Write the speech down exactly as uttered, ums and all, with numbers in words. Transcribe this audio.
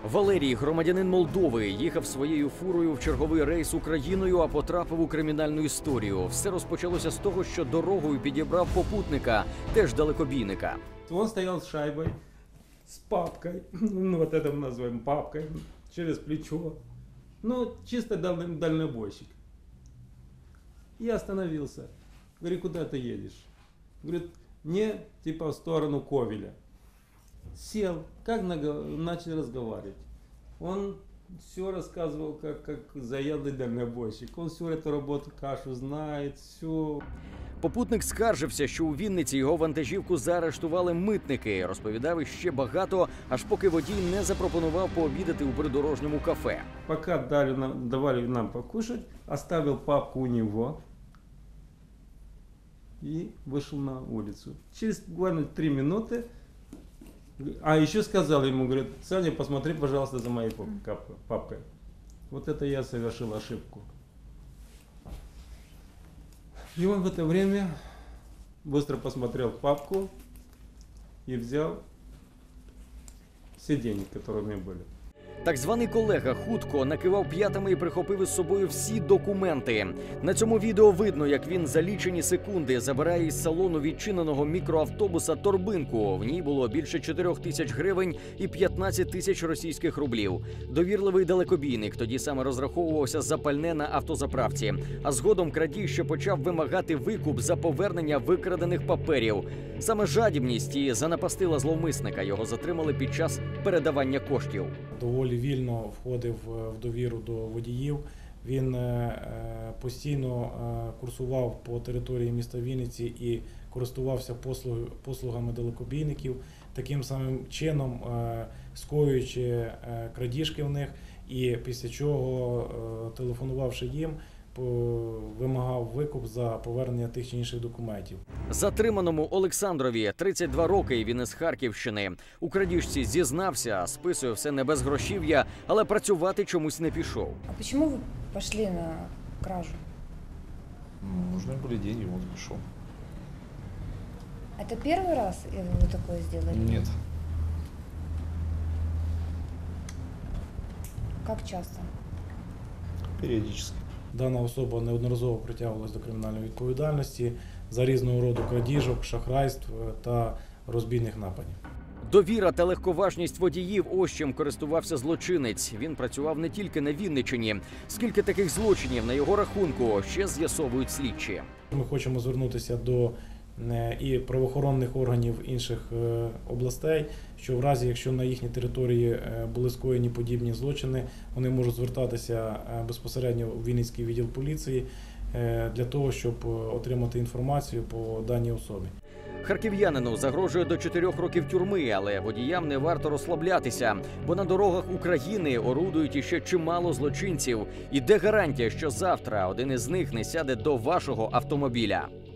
Валерій, громадянин Молдови, їхав своєю фурою в черговий рейс Україною, а потрапив у кримінальну історію. Все розпочалося з того, що дорогою підібрав попутника, теж далекобійника. Он стоял с шайбой, с папкой, ну вот это мы называем папкой, через плечо. Ну, чисто дальный, дальнобойщик. Я остановился. Говорю, куда ты едешь? Говорит, не, типа в сторону Ковеля. Сел, как начали разговаривать. Он все рассказывал, как, как заядлый дальнобойщик. Он всю эту работу, кашу знает, все. Попутник скаржився, що у Вінниці його вантажівку заарештували митники. Розповідав іще багато, аж поки водій не запропонував пообідати у придорожньому кафе. Пока дали нам, давали нам покушать, оставил папку у него и вышел на улицу. Через буквально три минуты, а еще сказал ему, говорит, Саня, посмотри, пожалуйста, за моей папкой. Вот это я совершил ошибку. И он в это время быстро посмотрел в папку и взял все деньги, которые у меня были. Так званий колега хутко накивав п'ятами і прихопив із собою всі документи. На цьому відео видно, як він за лічені секунди забирає із салону відчиненого мікроавтобуса торбинку. В ній було більше чотирьох тисяч гривень і п'ятнадцять тисяч російських рублів. Довірливий далекобійник тоді саме розраховувався за пальне на автозаправці. А згодом крадій ще почав вимагати викуп за повернення викрадених паперів. Саме жадібність і занапастила зловмисника. Його затримали під час передавання коштів. Доволі вільно входив в довіру до водіїв. Він постійно курсував по території міста Вінниці і користувався послугами далекобійників, таким самим чином скоюючи крадіжки в них, і після чого, телефонувавши їм, вимагав викуп за повернення тих чи інших документів. Затриманому Олександрові тридцять два роки, він із Харківщини. У крадіжці зізнався, списує все не без грошів'я, але працювати чомусь не пішов. А чому ви пішли на кражу? Нужны были деньги, вот пошел. Это первый раз вы такое сделали? Нет. Как часто? Периодически. Дана особа неодноразово притягувалась до кримінальної відповідальності за різного роду крадіжок, шахрайств та розбійних нападів. Довіра та легковажність водіїв – ось чим користувався злочинець. Він працював не тільки на Вінниччині. Скільки таких злочинів на його рахунку, ще з'ясовують слідчі. Ми хочемо звернутися до і правоохоронних органів інших областей, що в разі, якщо на їхній території були скоєні подібні злочини, вони можуть звертатися безпосередньо у Вінницький відділ поліції для того, щоб отримати інформацію по даній особі. Харків'янину загрожує до чотирьох років тюрми, але водіям не варто розслаблятися, бо на дорогах України орудують іще чимало злочинців. І де гарантія, що завтра один із них не сяде до вашого автомобіля?